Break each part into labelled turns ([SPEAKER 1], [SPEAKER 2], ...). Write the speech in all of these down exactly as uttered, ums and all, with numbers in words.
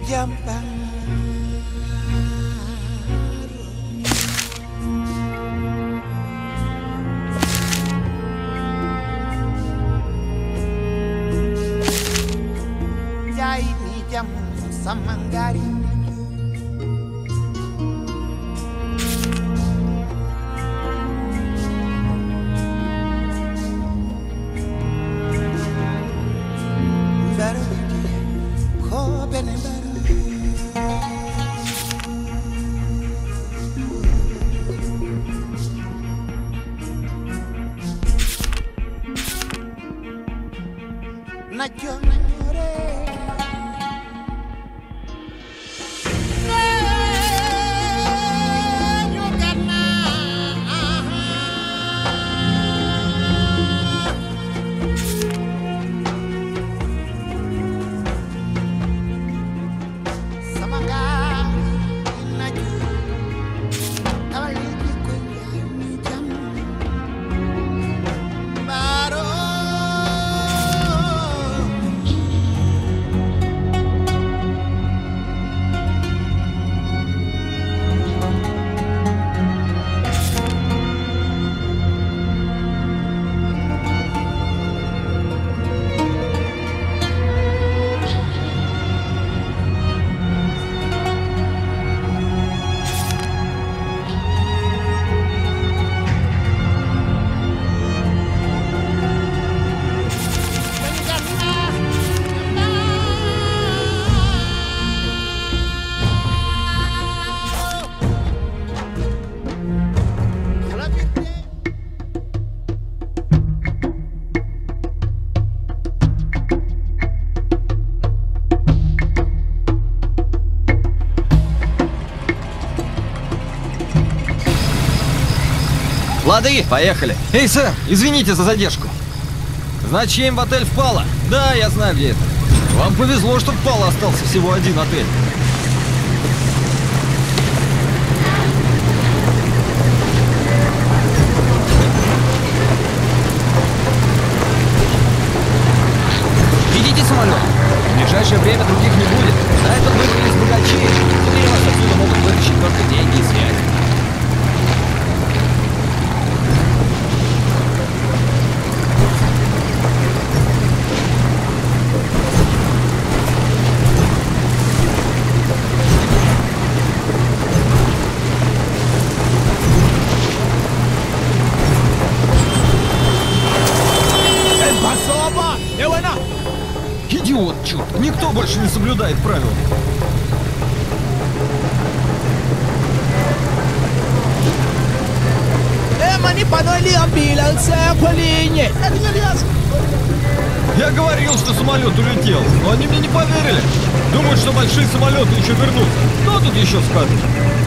[SPEAKER 1] jàmbaar jaay mi jam sama ngari na llore yo gana samanga na ju awali ko ni jam baro
[SPEAKER 2] Лады, поехали. Эй, сэр, извините за задержку. Значит, Чейн в отель впала? Да, я знаю, где это. Вам повезло, что впала остался всего один отель. Видите самолет? В ближайшее время других не будет. На этом выбрались богачей. Теперь вас отсюда могут вытащить только деньги и связь. Идиот, черт! Никто больше не соблюдает правила. Я говорил, что самолет улетел, но они мне не поверили. Думают, что большие самолеты еще вернутся. Но тут еще сказано.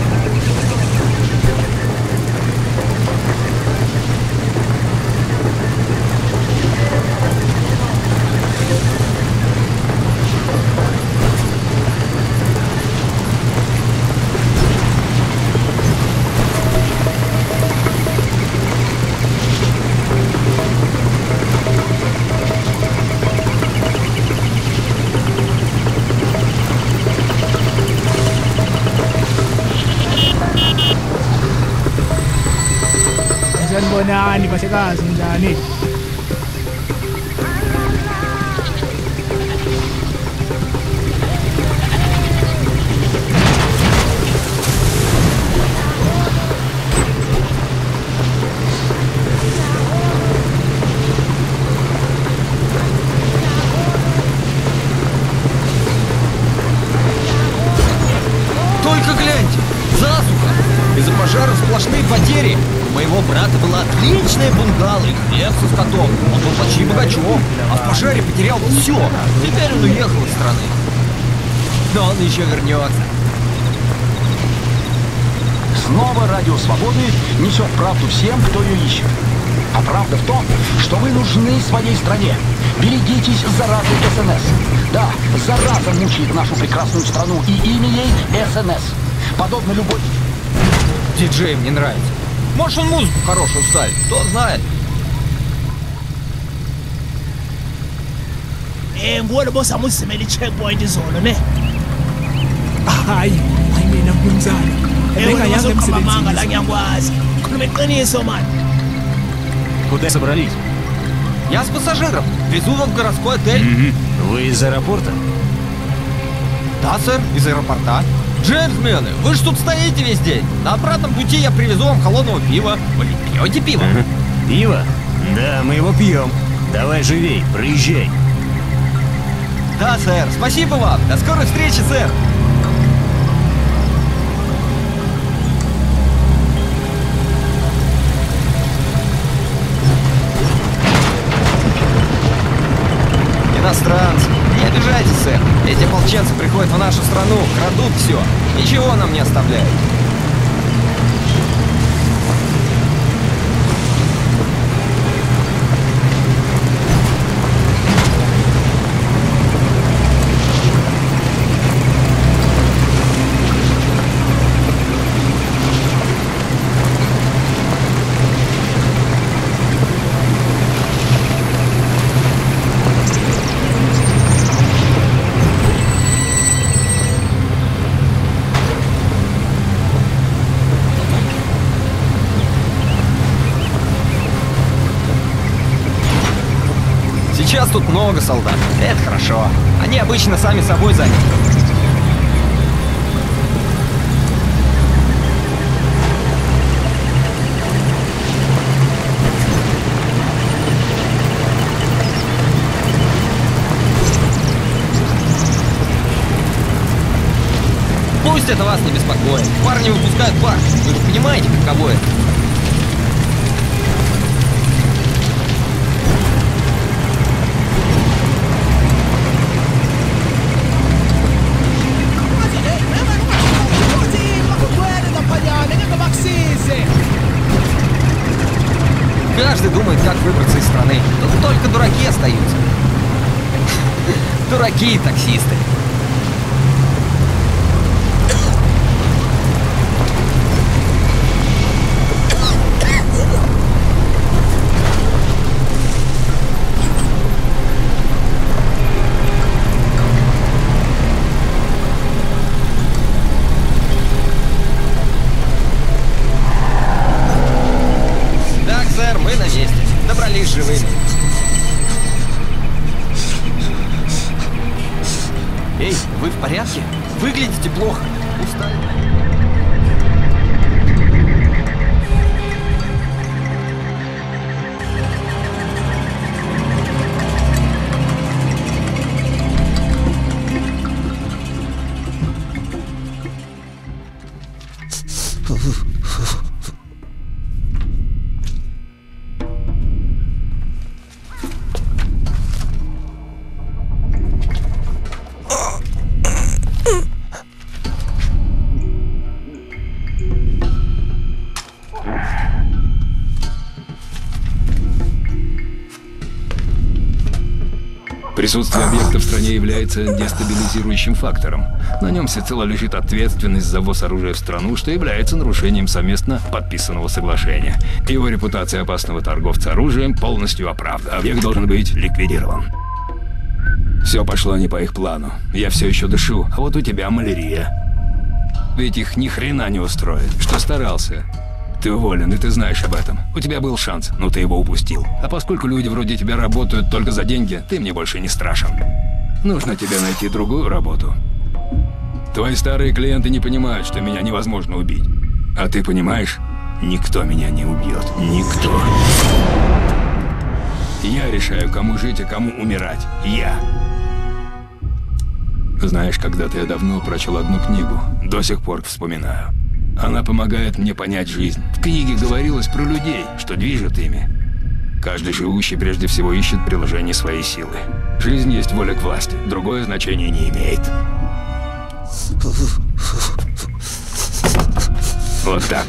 [SPEAKER 3] Sanibonani basekazi njani?
[SPEAKER 2] Только гляньте! Засуха! Из-за пожара сплошные потери! У моего брата была отличная бунгало и хлеб со скотом. Он был почти богачом, а в пожаре потерял все. Теперь он уехал из страны. Но он еще вернется.
[SPEAKER 4] Снова Радио Свободы несет правду всем, кто ее ищет. А правда в том, что вы нужны своей стране. Берегитесь заразы СНС. Да, зараза мучает нашу прекрасную страну, и имя ей СНС. Подобно любой...
[SPEAKER 2] Диджей мне нравится. Может, он музыку хорошую ставит, кто знает.
[SPEAKER 3] Eh, ngibona bosa musimela i-checkpoint izolo ne. Hayi, hayi mina mnumzana. Bengayazi emsebenzini.
[SPEAKER 5] La ngiyakwazi. Khuluma iqiniso man.
[SPEAKER 6] Куда собрались?
[SPEAKER 2] Я с пассажиром. Везу вас в городской отель.
[SPEAKER 6] Вы из аэропорта?
[SPEAKER 2] Да, сэр, из аэропорта. Джентльмены, вы же тут стоите весь день. На обратном пути я привезу вам холодного пива. Вы пьете пиво?
[SPEAKER 6] Пиво? Да, мы его пьем. Давай живей, проезжай.
[SPEAKER 2] Да, сэр. Спасибо вам. До скорой встречи, сэр. Иностранцы. Не обижайтесь, сэр. Эти ополченцы приходят в нашу страну, крадут все. Ничего нам не оставляют. Сейчас тут много солдат. Это хорошо. Они обычно сами собой заняты. Пусть это вас не беспокоит. Парни выпускают пар. Вы же понимаете, каково это? Каждый думает, как выбраться из страны. Тут только дураки остаются. Дураки и таксисты. Мы на месте. Добрались живыми. Эй, вы в порядке? Выглядите плохо. Устали.
[SPEAKER 7] Присутствие объекта в стране является дестабилизирующим фактором. На нем всецело лежит ответственность за ввоз оружия в страну, что является нарушением совместно подписанного соглашения. Его репутация опасного торговца оружием полностью оправдана. Объект должен быть ликвидирован. Все пошло не по их плану. Я все еще дышу, а вот у тебя малярия. Ведь их ни хрена не устроит. Что старался? Ты уволен, и ты знаешь об этом. У тебя был шанс, но ты его упустил. А поскольку люди вроде тебя работают только за деньги, ты мне больше не страшен. Нужно тебе найти другую работу. Твои старые клиенты не понимают, что меня невозможно убить. А ты понимаешь? Никто меня не убьет. Никто. Я решаю, кому жить, а кому умирать. Я. Знаешь, когда-то я давно прочел одну книгу. До сих пор вспоминаю. Она помогает мне понять жизнь. В книге говорилось про людей, что движет ими. Каждый живущий прежде всего ищет приложение своей силы. Жизнь есть воля к власти, другое значение не имеет. Вот так.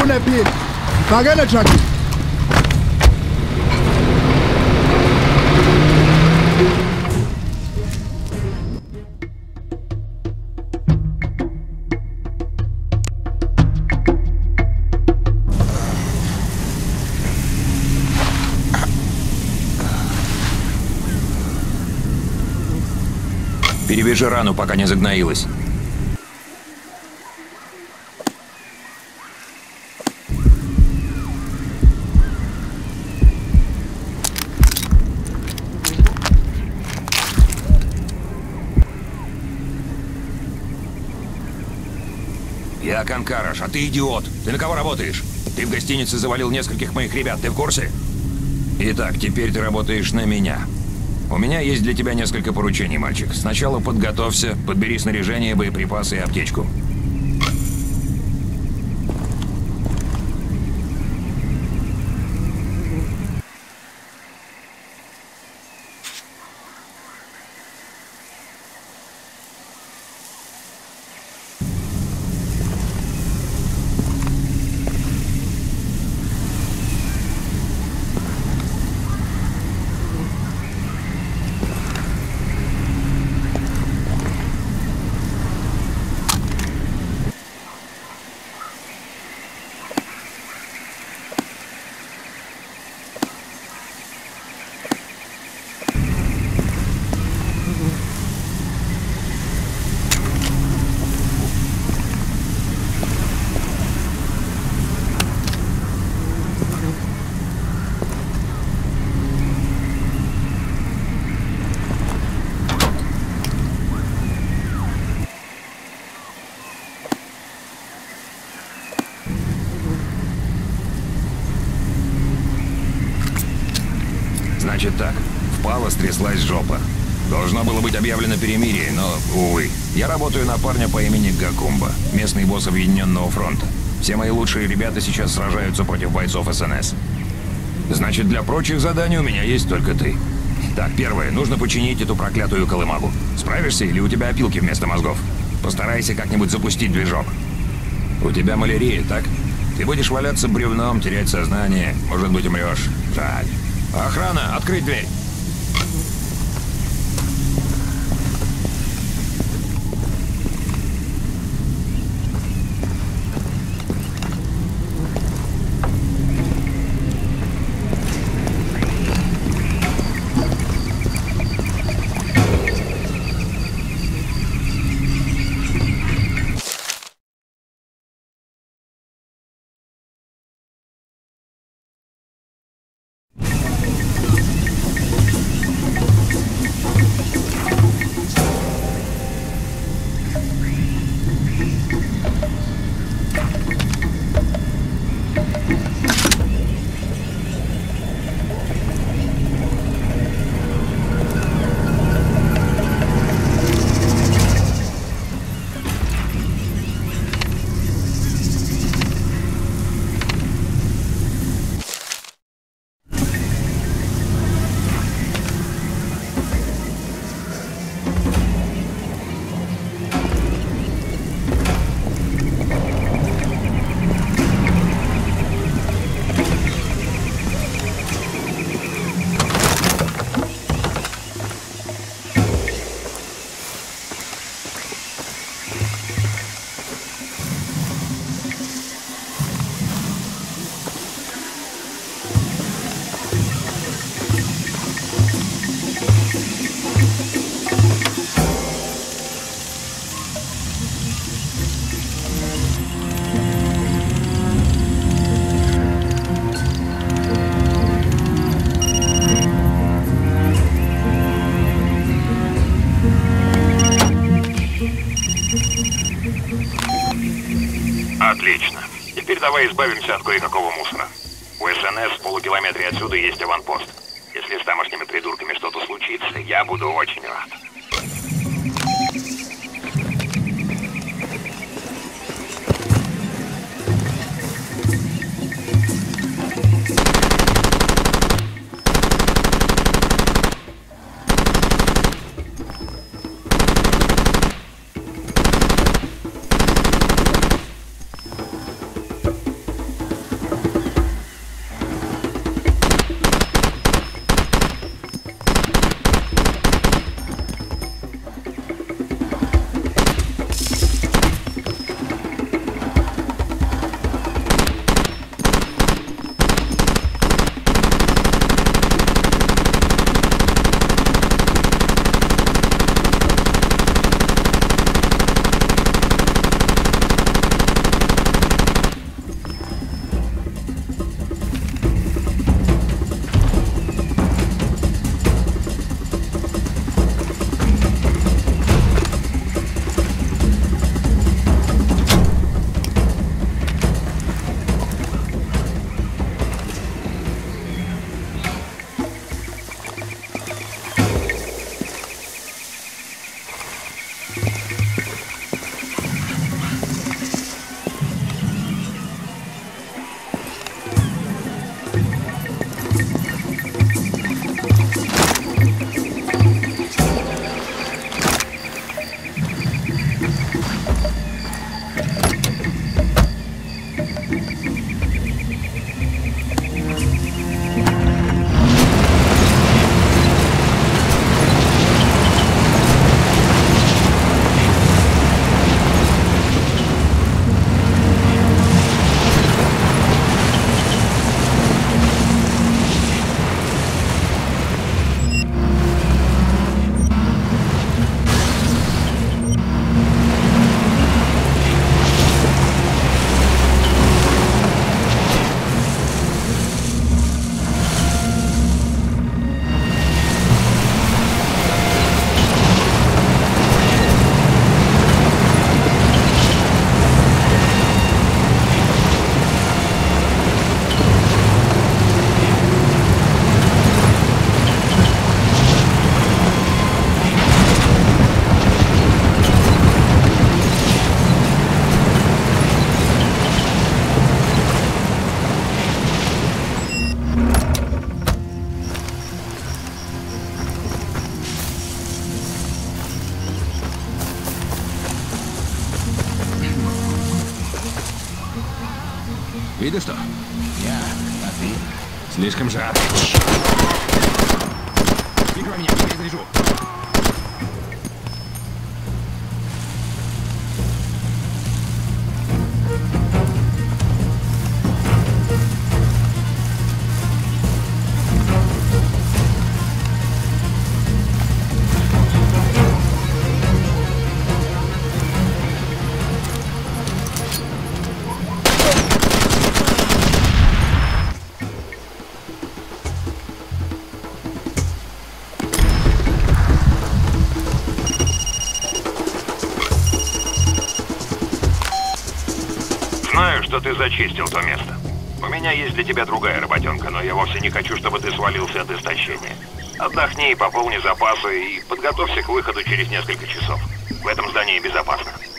[SPEAKER 3] ufune phi fakele truck.
[SPEAKER 8] Перевяжи рану, пока не загноилась. Я Канкараш, а ты идиот. Ты на кого работаешь? Ты в гостинице завалил нескольких моих ребят, ты в курсе? Итак, теперь ты работаешь на меня. У меня есть для тебя несколько поручений, мальчик. Сначала подготовься, подбери снаряжение, боеприпасы и аптечку. Значит так, впала, стряслась жопа. Должно было быть объявлено перемирие, но, увы. Я работаю на парня по имени Гакумба, местный босс Объединенного фронта. Все мои лучшие ребята сейчас сражаются против бойцов эс эн эс. Значит, для прочих заданий у меня есть только ты. Так, первое, нужно починить эту проклятую колымагу. Справишься или у тебя опилки вместо мозгов? Постарайся как-нибудь запустить движок. У тебя малярия, так? Ты будешь валяться бревном, терять сознание, может быть, умрешь. Жаль. Охрана, открыть дверь! Отлично. Теперь давай избавимся от кое-какого мусора. У эс эн эс в полукилометре отсюда есть аванпост. Если с тамошними придурками что-то случится, я буду очень рад. ты что?
[SPEAKER 4] Я, а ты?
[SPEAKER 8] Слишком жарко. Прикрой меня, я заряжу. Знаю, что ты зачистил то место. У меня есть для тебя другая работенка, но я вовсе не хочу, чтобы ты свалился от истощения. Отдохни, пополни запасы и подготовься к выходу через несколько часов. В этом здании безопасно.